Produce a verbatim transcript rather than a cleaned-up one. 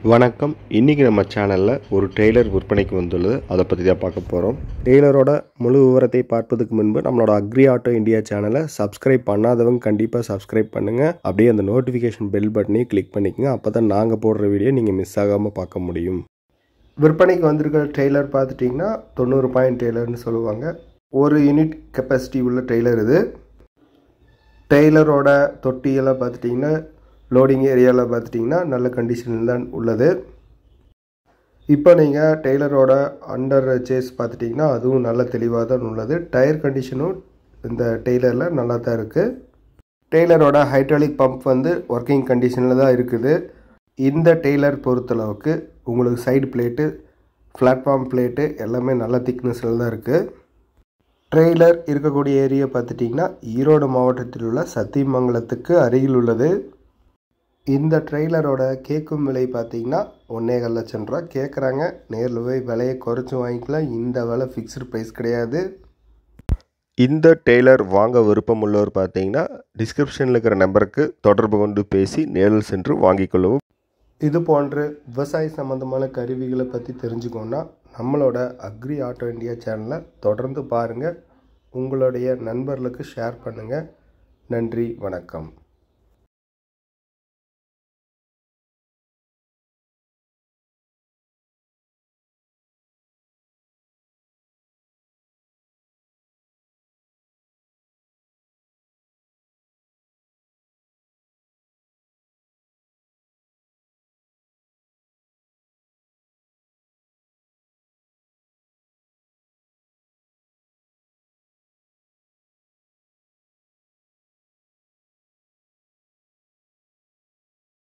வணக்கம். இன்றைக்கி நம்ம சேனலில் ஒரு டெய்லர் விற்பனைக்கு வந்துள்ளது. அதை பற்றி தான் பார்க்க போகிறோம். டெய்லரோட முழு விவரத்தை பார்ப்பதுக்கு முன்பு நம்மளோட அக்ரி ஆட்டோ இந்தியா சேனலை சப்ஸ்கிரைப் பண்ணாதவங்க கண்டிப்பாக சப்ஸ்கிரைப் பண்ணுங்கள். அப்படியே அந்த நோட்டிஃபிகேஷன் பெல் பட்டனையும் கிளிக் பண்ணிக்கோங்க. அப்போ தான் நாங்கள் போடுற வீடியோ நீங்கள் மிஸ் ஆகாமல் பார்க்க முடியும். விற்பனைக்கு வந்திருக்கிற டெய்லர் பார்த்துட்டிங்கன்னா தொண்ணூறு பாயிண்ட் டெய்லர்னு சொல்லுவாங்க. ஒரு யூனிட் கெப்பாசிட்டி உள்ள டெய்லர் இது. டெய்லரோட தொட்டியெல்லாம் பார்த்துட்டிங்கன்னா லோடிங் ஏரியாவில் பார்த்துட்டிங்கன்னா நல்ல கண்டிஷனில் தான் உள்ளது. இப்போ நீங்கள் டெய்லரோட அண்டர் சேஸ் பார்த்துட்டிங்கன்னா அதுவும் நல்ல தெளிவாக தான் உள்ளது. டயர் கண்டிஷனும் இந்த டெய்லரில் நல்லா தான் இருக்குது. டெய்லரோட ஹைட்ராலிக் பம்ப் வந்து ஒர்க்கிங் கண்டிஷனில் தான் இருக்குது. இந்த டெய்லர் பொறுத்தளவுக்கு உங்களுக்கு சைடு பிளேட்டு, பிளாட்ஃபார்ம் பிளேட்டு எல்லாமே நல்ல திக்னஸில் தான் இருக்குது. ட்ரெய்லர் இருக்கக்கூடிய ஏரியா பார்த்துட்டிங்கன்னா ஈரோடு மாவட்டத்தில் உள்ள சத்தியமங்கலத்துக்கு அருகில் உள்ளது. இந்த ட்ரெய்லரோட கேட்கும் விலை பார்த்தீங்கன்னா ஒன்றேகால் லட்சம் ரூபா கேட்குறாங்க. நேரில் போய் விலையை குறைச்சி வாங்கிக்கலாம். இந்த விலை ஃபிக்ஸ்டு ப்ரைஸ் கிடையாது. இந்த டெய்லர் வாங்க விருப்பம் உள்ளவர் பார்த்தீங்கன்னா டிஸ்கிரிப்ஷனில் இருக்கிற நம்பருக்கு தொடர்பு கொண்டு பேசி நேரில் சென்று வாங்கிக்கொள்ளவும். இது போன்ற விவசாய சம்மந்தமான கருவிகளை பற்றி தெரிஞ்சுக்கோன்னா நம்மளோட அக்ரி ஆட்டோ இந்தியா சேனலை தொடர்ந்து பாருங்கள். உங்களுடைய நண்பர்களுக்கு ஷேர் பண்ணுங்கள். நன்றி, வணக்கம்.